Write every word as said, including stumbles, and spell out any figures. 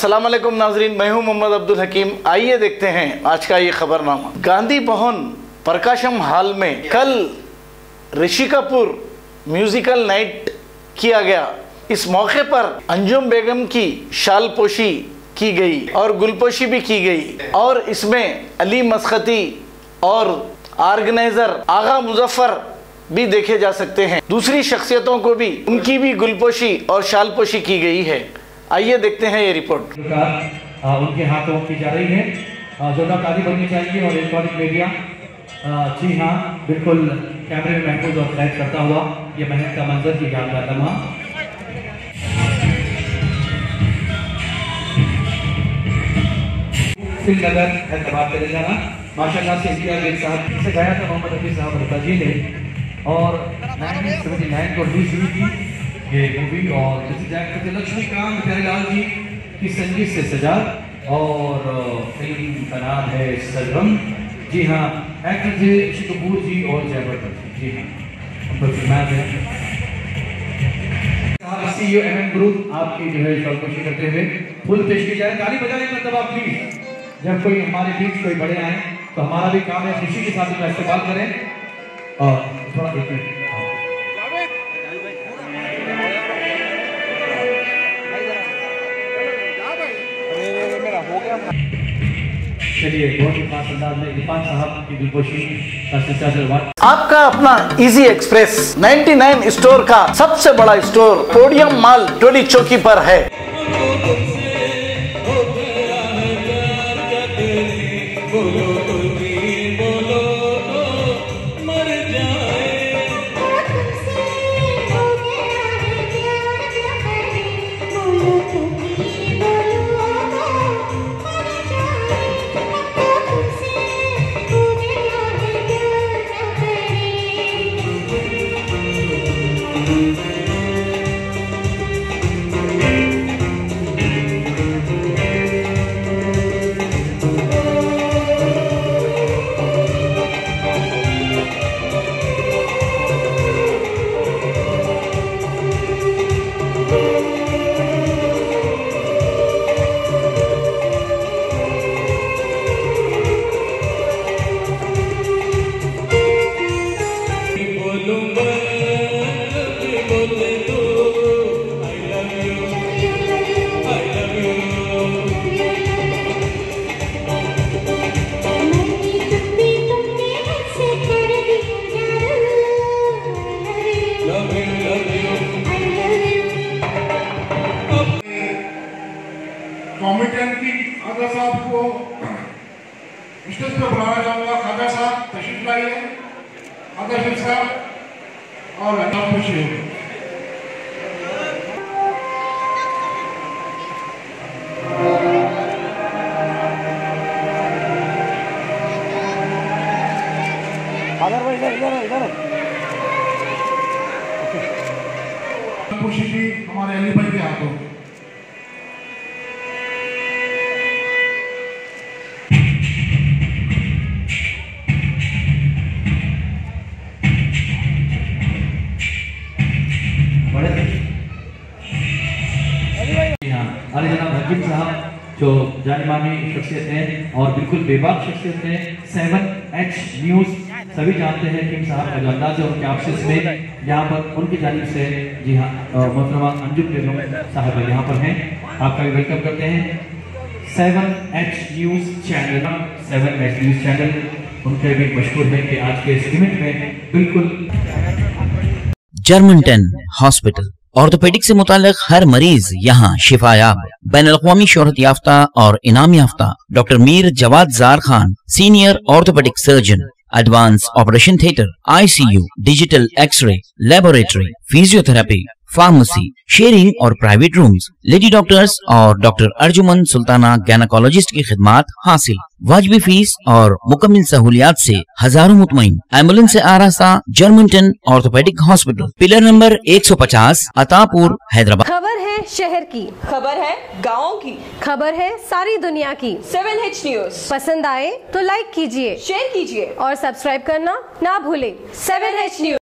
अस्सलाम वालेकुम नाजरीन, मैं हूं मोहम्मद अब्दुल हकीम। आइए देखते हैं आज का ये खबरनामा। गांधी भवन प्रकाशम हॉल में कल ऋषि कपूर म्यूजिकल नाइट किया गया। इस मौके पर अंजुम बेगम की शाल पोशी की गई और गुलपोशी भी की गई और इसमें अली मस्खती और ऑर्गेनाइजर आगा मुजफ्फर भी देखे जा सकते हैं। दूसरी शख्सियतों को भी उनकी भी गुलपोशी और शाल पोशी की गई है। आइए देखते हैं ये रिपोर्ट। उनके हाथों की जा रही है, जोड़ा ताली बननी चाहिए और इलेक्ट्रॉनिक मीडिया जी हाँ बिल्कुल कैमरे में महफूज और कैद करता हुआ ये महल का मंजर की याद का लम्हा। श्रीनगर हैदराबाद तेलंगाना माशाल्लाह से इंडिया के साथ से गाया था मोहम्मद रफी साहब रता जी ने और उन्नीस सौ उन्यासी को रिलीज हुई थी ये मूवी। और लक्ष्मीकांत प्यारेलाल जी की संगीत से सजा और फिल्म का नाम है सरगम। जी हाँ, एक्टर थे ऋषि कपूर जी और जयवर्धन जी। जी हाँ, उनको फिल्माया गया। C U M N group आपकी जो है शौकशी करते हुए फुल पेश की जाए। ताली बजाने का मतलब आप प्लीज, जब कोई हमारे बीच कोई बड़े आए तो हमारा भी काम है खुशी के साथ उनका इस्तेमाल करें। और थोड़ा एक मिनट चलिए, बहुत ही खास अंदाज में इरफान साहब की गुलपोशी का सिलसिला शुरुआत। आपका अपना इजी एक्सप्रेस निन्यानवे स्टोर का सबसे बड़ा स्टोर पोडियम मॉल टोली चौकी पर है। कॉमेडियन की खाजा साहब को स्टेज पर बुलाना चाहूँगा। खाजा साहब तशरीफ लाइए। खाजा शेख साहब और अल्लाह खुश हो। खुशी भी हमारे अली भाई के हाथों। अली जनाब हकीम साहब जो जानी मानी शख्सियत हैं और बिल्कुल बेबाक शख्सियत हैं। सेवन एच न्यूज़ सभी जानते हैं किम साहब का जो अंदाज है उनके ऑफिस में यहाँ पर उनकी जानिब से। जी हाँ, मोहतरमा अंजुम बेगम साहब यहाँ पर हैं, आपका भी वेलकम करते हैं। Seven H news channel seven H news channel उनके भी मशहूर है कि आज के इस इवेंट में बिल्कुल। जर्मनटन हॉस्पिटल ऑर्थोपेडिक से मुताल्लिक हर मरीज यहाँ शिफायाब। बैनुल-अक़वामी शोहरत याफ्ता और इनाम याफ्ता doctor Mir Jawad Jar Khan, senior orthopaedic surgeon, advance operation theatre, ICU, digital x-ray, laboratory, physiotherapy, pharmacy, sharing और प्राइवेट रूम्स, लेडी डॉक्टर्स और डॉक्टर अर्जुमन सुल्ताना गैनाकोलॉजिस्ट की खिदमात हासिल। वाजिबी फीस और मुकम्मल सहूलियात से हजारों मुतमईन। एम्बुलेंस से आरास्ता Germantown orthopaedic hospital, pillar number एक सौ पचास, अतापुर, हैदराबाद। खबर है शहर की, खबर है गाँव की, खबर है सारी दुनिया की। सेवन एच न्यूज़ पसंद आए तो लाइक कीजिए, शेयर कीजिए और सब्सक्राइब करना ना भूले। Seven H news.